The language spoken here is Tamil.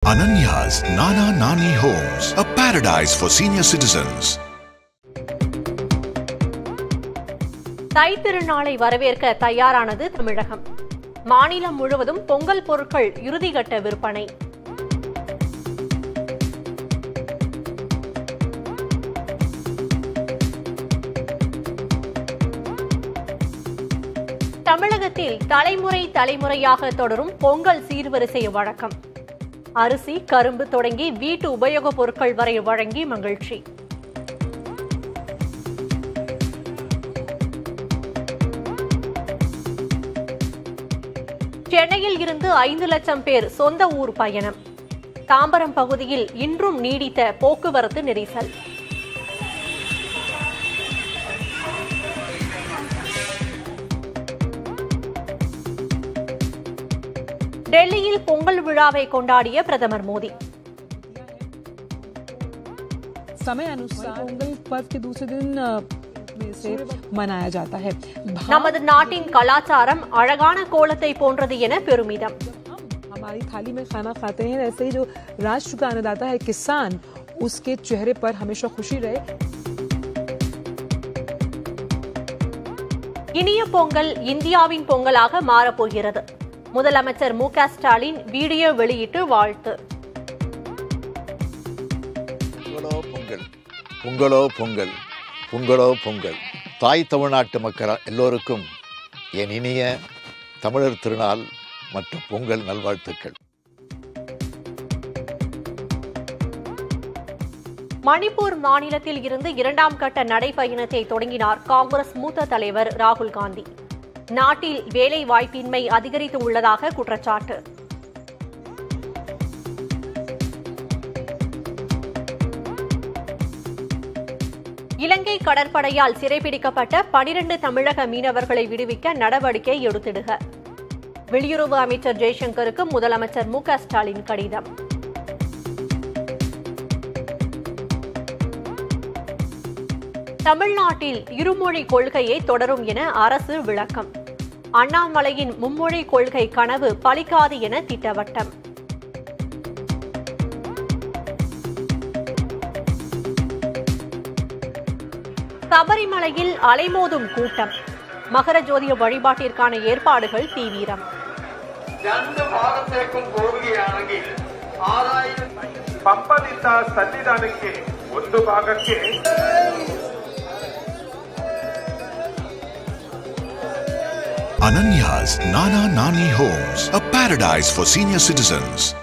Ananya's Nana Nani Homes, a paradise for senior citizens. தை திருநாளை வரவேற்க தயாரானது தமிழகம். மாநிலம் முழுவதும் பொங்கல் பொருட்கள் இறுதிக்கட்ட விற்பனை. தமிழகத்தில் தலைமுறையாக தொடரும் பொங்கல் சீர்வரிசை வழக்கம். அரிசி, கரும்பு தொடங்கி வீட்டு உபயோகப் பொருட்கள் வரை வழங்கி மகிழ்ச்சி. சென்னையில் இருந்து 5 லட்சம் பேர் சொந்த ஊர் பயணம். தாம்பரம் பகுதியில் இன்றும் நீடித்த போக்குவரத்து நெரிசல். டெல்லியில் பொங்கல் விழாவை கொண்டாடிய பிரதமர் மோடி. समय अनुसार पोंगल पर्व के दूसरे दिन से मनाया जाता है. நமது நாட்டின் கலாச்சாரம் அழகான கோலத்தை போன்றது என பெருமிதம். हमारी थाली में खाना खाते हैं, ऐसे ही जो राष्ट्र का अन्नदाता है किसान, उसके चेहरे पर हमेशा खुशी रहे. இனிய பொங்கல் இந்தியாவின் பொங்கலாக மாறப்போகிறது. முதலமைச்சர் மு க ஸ்டாலின் வீடியோ வெளியிட்டு வாழ்த்து. பொங்கலோ பொங்கல், பொங்கலோ பொங்கல். தாய் தமிழ்நாட்டு மக்கள் எல்லோருக்கும் என் இனிய தமிழர் திருநாள் மற்றும் பொங்கல் நல்வாழ்த்துக்கள். மணிப்பூர் மாநிலத்தில் இருந்து 2ஆம் கட்ட நடைபயணத்தை தொடங்கினார் காங்கிரஸ் மூத்த தலைவர் ராகுல் காந்தி. நாட்டில் வேலை வாய்ப்பின்மை அதிகரித்து உள்ளதாக குற்றச்சாட்டு. இலங்கை கடற்படையால் சிறைபிடிக்கப்பட்ட 12 தமிழக மீனவர்களை விடுவிக்க நடவடிக்கை எடுத்திடுக. வெளியுறவு அமைச்சர் ஜெய்சங்கருக்கு முதலமைச்சர் மு க ஸ்டாலின் கடிதம். தமிழ்நாட்டில் இருமொழி கொள்கையை தொடரும் என அரசு விளக்கம். அண்ணாமலையின் மும்மொழி கொள்கை கனவு பலிக்காது என திட்டவட்டம். சபரிமலையில் அலைமோதும் கூட்டம். மகர ஜோதி வழிபாட்டிற்கான ஏற்பாடுகள் தீவிரம். ಪಂಪದಿಂದ ಸನ್ನಿಧಾನಕ್ಕೆ ಒಂದು ಭಾಗಕ್ಕೆ Ananya's Nana Nani Homes, a paradise for senior citizens.